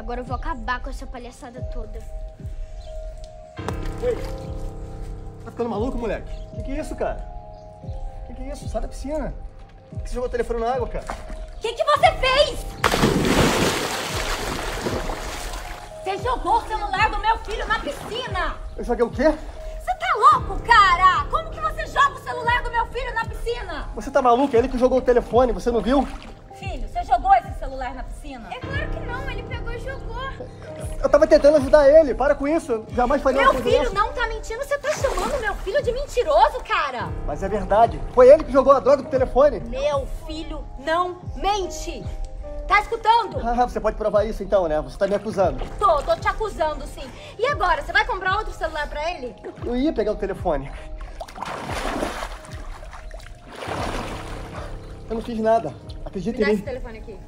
Agora eu vou acabar com essa palhaçada toda. Ei, tá ficando maluco, moleque? Que é isso, cara? Que é isso? Sai da piscina. Por que você jogou o telefone na água, cara? O que você fez? Você jogou o celular do meu filho na piscina! Eu joguei o quê? Você tá louco, cara? Como que você joga o celular do meu filho na piscina? Você tá maluco? É ele que jogou o telefone, você não viu? Filho, você jogou esse celular na piscina? É claro que não, ele pegou e jogou. Eu tava tentando ajudar ele, para com isso. Eu jamais faria uma Meu coisa filho dessa. não tá mentindo, você tá chamando meu filho de mentiroso, cara? Mas é verdade. Foi ele que jogou a droga do telefone. Meu filho não mente! Tá escutando? Ah, você pode provar isso então, né? Você tá me acusando. Tô te acusando, sim. E agora, você vai comprar outro celular pra ele? Eu ia pegar o telefone. Eu não fiz nada. Acredita Me dá em esse mim. telefone aqui.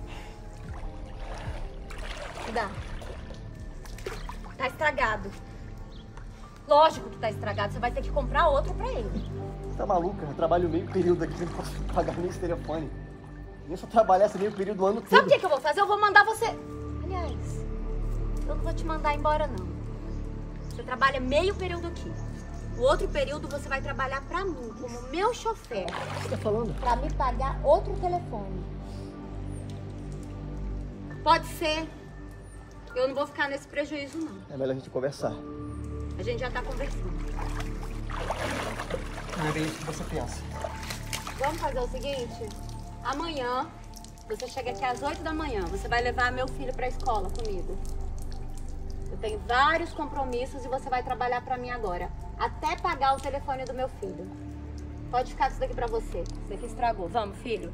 Me dá. Tá estragado. Lógico que tá estragado. Você vai ter que comprar outro pra ele. Você tá maluca? Eu trabalho meio período aqui, não posso pagar nem esse telefone. Nem se eu trabalhasse meio período do ano todo. Sabe o que eu vou fazer? Eu vou mandar você... Aliás, eu não vou te mandar embora, não. Você trabalha meio período aqui. O outro período você vai trabalhar pra mim, como meu chofer. O que você tá falando? Pra me pagar outro telefone. Pode ser. Eu não vou ficar nesse prejuízo, não. É melhor a gente conversar. A gente já tá conversando. Não é isso que você pensa. Vamos fazer o seguinte? Amanhã, você chega aqui às 8 da manhã. Você vai levar meu filho pra escola comigo. Eu tenho vários compromissos e você vai trabalhar pra mim agora. Até pagar o telefone do meu filho. Pode ficar isso daqui pra você. Isso daqui estragou. Vamos, filho.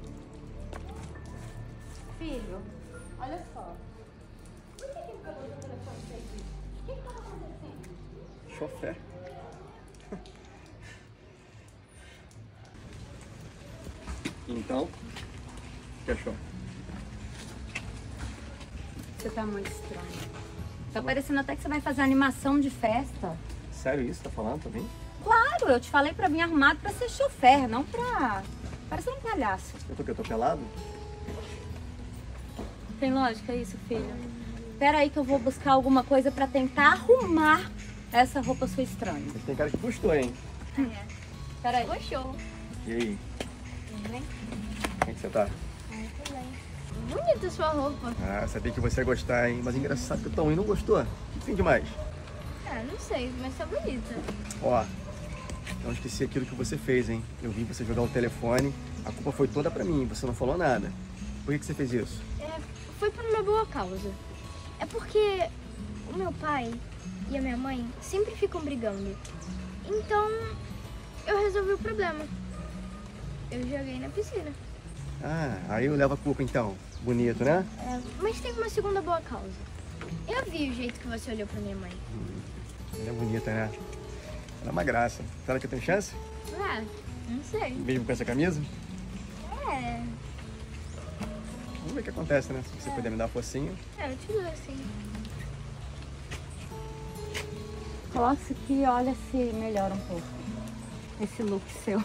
Filho, olha só. Por que ele pegou o seu telefone e fez isso? O que estava acontecendo? Chofer. Então, o que achou? Você tá muito estranho. Tá parecendo até que você vai fazer animação de festa. Sério isso? Tá falando também? Claro, eu te falei pra vir arrumado pra ser chofer, não pra... parecer um palhaço. Eu tô pelado? Tem lógica isso, filho? Espera aí que eu vou buscar alguma coisa pra tentar arrumar essa roupa sua estranha. Mas tem cara que gostou, hein? Espera aí. Gostou. E aí? Tudo bem? Como é que você tá? Tudo bem. Bonita sua roupa. Ah, sabia que você ia gostar, hein? Mas engraçado que o Tom não gostou. O que tem demais? Ah, não sei, mas tá bonita. Ó, não esqueci aquilo que você fez, hein? Eu vi você jogar o telefone, a culpa foi toda pra mim, você não falou nada. Por que você fez isso? Foi por uma boa causa. É porque o meu pai e a minha mãe sempre ficam brigando. Então, eu resolvi o problema. Eu joguei na piscina. Ah, aí eu levo a culpa então. Bonito, né? Mas tem uma segunda boa causa. Eu vi o jeito que você olhou pra minha mãe. Ela é bonita, né? Ela é uma graça. Será que eu tenho chance? Ah, não sei. Mesmo com essa camisa? É, Vamos ver o que acontece, né? Se você puder me dar uma forcinha. eu te dou assim. Coloca isso aqui e olha se melhora um pouco. Esse look seu.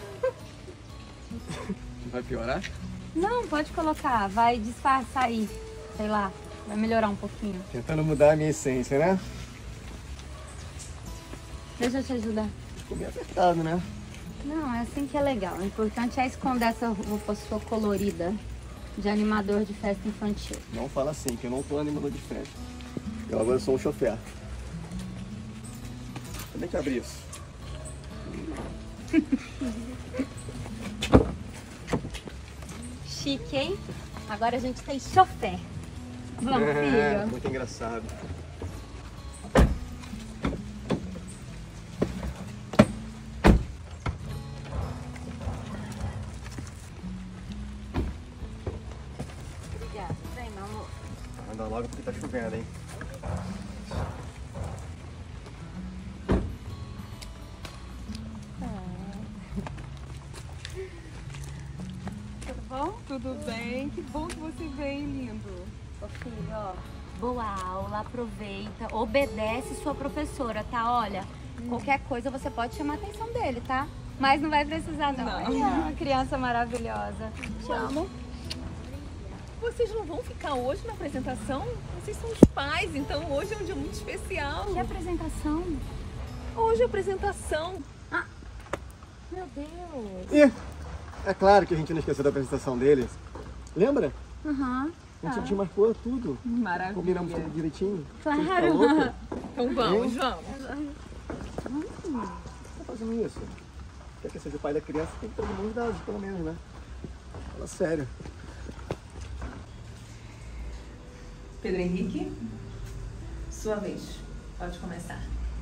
Vai piorar? Não, pode colocar. Vai disfarçar aí. Sei lá. Vai melhorar um pouquinho. Tentando mudar a minha essência, né? Deixa eu te ajudar. Ficou meio apertado, né? Não, é assim que é legal. O importante é esconder essa roupa sua colorida de animador de festa infantil. Não fala assim, que eu não tô animador de festa. Eu agora sou um chofer. Como é que abre isso? Chique, hein? Agora a gente tem chofer. Vamos, filho. Muito engraçado. Obrigada. Vem, meu amor. Anda logo porque tá chovendo, hein? Tudo bom? Tudo bem? Que bom que você veio, lindo. Ô filho, ó, boa aula, aproveita, obedece sua professora, tá? Olha, qualquer coisa você pode chamar a atenção dele, tá? Mas não vai precisar, não. Não. Ele é uma criança maravilhosa. Te amo. Vocês não vão ficar hoje na apresentação? Vocês são os pais, então hoje é um dia muito especial. Que apresentação? Hoje é apresentação. Ah, meu Deus. E é claro que a gente não esqueceu da apresentação deles. Lembra? Aham. A gente marcou tudo. Maravilha. Combinamos tudo direitinho. Claro. Você tá louca? Então vamos, Hein? vamos. Tá fazendo isso? Quer que eu seja o pai da criança, tem que ter mãos dadas, pelo menos, né? Fala sério. Pedro Henrique, sua vez. Pode começar.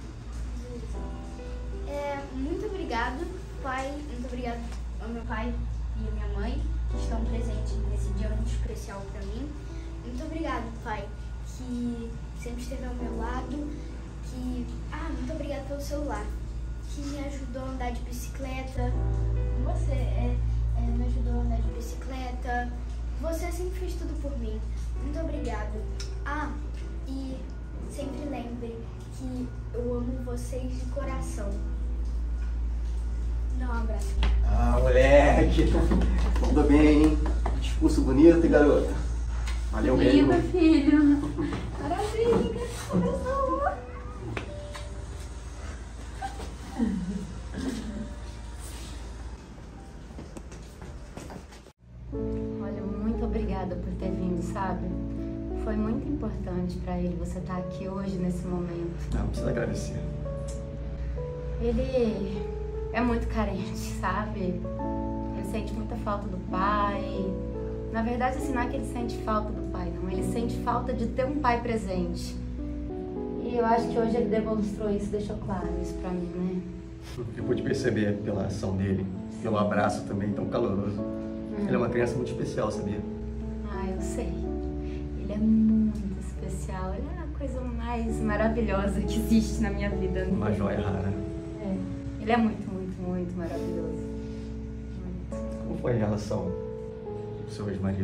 Muito obrigado, pai. Muito obrigado ao meu pai e à minha mãe, que estão presentes nesse dia muito especial para mim. Muito obrigado, pai, que sempre esteve ao meu lado. Muito obrigado pelo celular, que me ajudou a andar de bicicleta. Você me ajudou a andar de bicicleta. Você sempre fez tudo por mim. Muito obrigado. E sempre lembre que eu amo vocês de coração. Dá um abraço. Moleque! Mandou bem, hein? Discurso bonito, hein, garota? Valeu mesmo. Linda, filho. Maravilha. Começou. Olha, muito obrigada por ter vindo, sabe? Foi muito importante pra ele você estar aqui hoje, nesse momento. Não precisa agradecer. Ele é muito carente, sabe? Ele sente muita falta do pai. Na verdade, assim, não é que ele sente falta do pai, não. Ele sente falta de ter um pai presente. E eu acho que hoje ele demonstrou isso, deixou claro isso pra mim, né? Eu pude perceber pela ação dele, pelo abraço também tão caloroso. Ele é uma criança muito especial, sabia? Eu sei. Ele é muito especial. Ele é a coisa mais maravilhosa que existe na minha vida. Uma joia rara. Ele é muito, muito, muito maravilhoso. Muito. Como foi a relação com o seu ex-marido?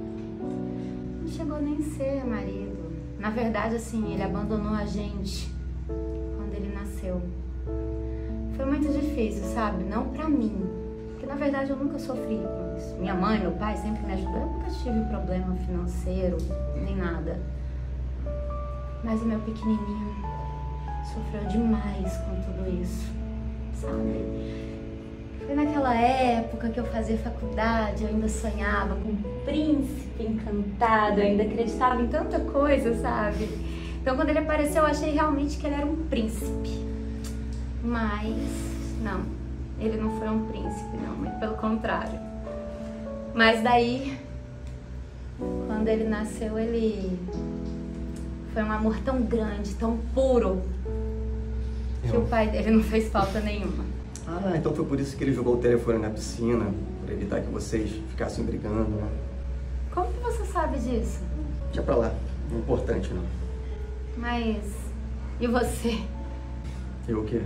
Não chegou nem a ser marido. Na verdade, assim, ele abandonou a gente quando ele nasceu. Foi muito difícil, sabe? Não pra mim. Porque, na verdade, eu nunca sofri com isso. Minha mãe, meu pai sempre me ajudou. Eu nunca tive problema financeiro, nem nada. Mas o meu pequenininho sofreu demais com tudo isso, sabe? Foi naquela época que eu fazia faculdade, eu ainda sonhava com um príncipe encantado, eu ainda acreditava em tanta coisa, sabe? Então, quando ele apareceu, eu achei realmente que ele era um príncipe. Mas, não, ele não foi um príncipe, não, muito pelo contrário. Mas daí, quando ele nasceu, ele foi um amor tão grande, tão puro, que o pai dele não fez falta nenhuma. Então foi por isso que ele jogou o telefone na piscina, para evitar que vocês ficassem brigando, né? Como que você sabe disso? Deixa pra lá, não é importante não. Mas, e você? Eu o quê?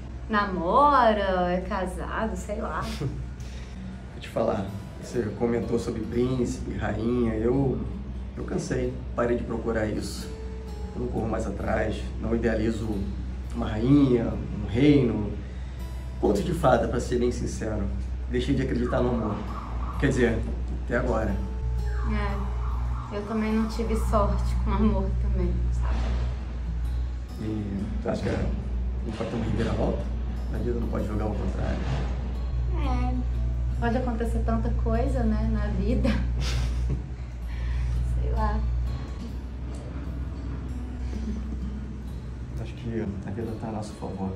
Namora, é casado, sei lá. Vou te falar, você comentou sobre príncipe, rainha, eu cansei, parei de procurar isso. Eu não corro mais atrás, não idealizo uma rainha, um reino, conto de fada, pra ser bem sincero. Deixei de acreditar no amor. Quer dizer, até agora. Eu também não tive sorte com amor também, sabe? E tu acha que não pode ter uma reviravolta? A vida não pode jogar ao contrário. Pode acontecer tanta coisa, né, na vida. Sei lá. Acho que a vida tá a nosso favor.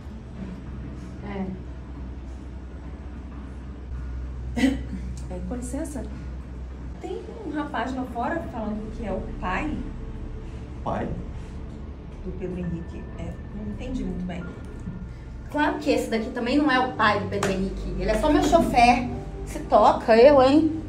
Com licença, tem um rapaz lá fora falando que é o pai Pai? do Pedro Henrique. Não entendi muito bem. Claro que esse daqui também não é o pai do Pedro Henrique. Ele é só meu chofer. Se toca, eu, hein?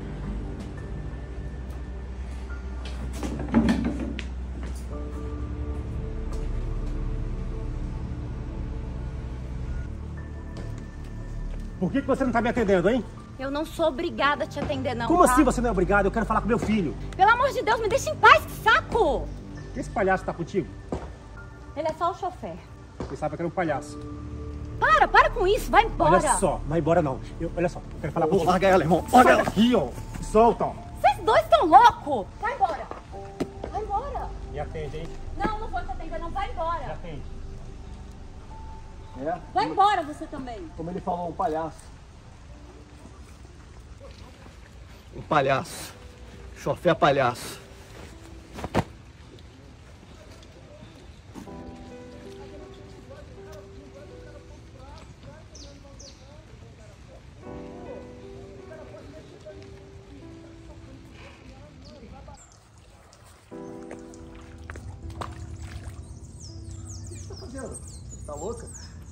Por que você não tá me atendendo, hein? Eu não sou obrigada a te atender, não. Como tá? assim você não é obrigado? Eu quero falar com meu filho. Pelo amor de Deus, me deixa em paz, que saco! Esse palhaço tá contigo? Ele é só o chofer. Você sabe que era um palhaço. Para com isso, vai embora. Olha só, não vai embora não. Olha só, eu quero falar com você. Larga ela, irmão. Sai daqui, ó. Solta, ó. Vocês dois estão loucos! Vai embora! Vai embora! Me atende, hein? Não, não vou te atender, não. Vai Me embora! atende. É? Vai embora você também! Como ele falou, um palhaço. Um palhaço. Chofé palhaço. O que você tá fazendo? Você tá louca?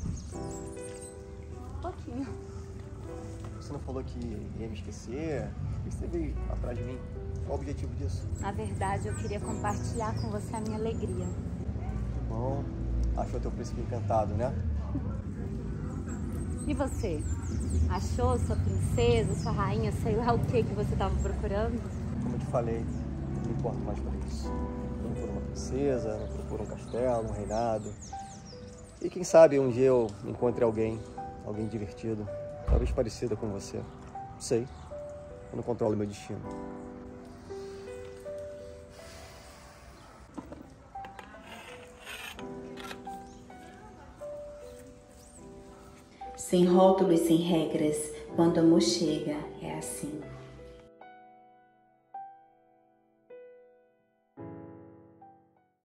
Pouquinho. Você não falou que ia me esquecer? Por que você veio atrás de mim? Qual o objetivo disso? Na verdade, eu queria compartilhar com você a minha alegria. Que bom. Achou teu príncipe encantado, né? E você? Achou sua princesa, sua rainha, sei lá o que você estava procurando? Como eu te falei, não me importo mais por isso. Não procuro uma princesa, não procuro um castelo, um reinado. E quem sabe um dia eu encontre alguém divertido, talvez parecida com você. Não sei. Eu não controlo meu destino. Sem rótulos, sem regras, quando o amor chega, é assim.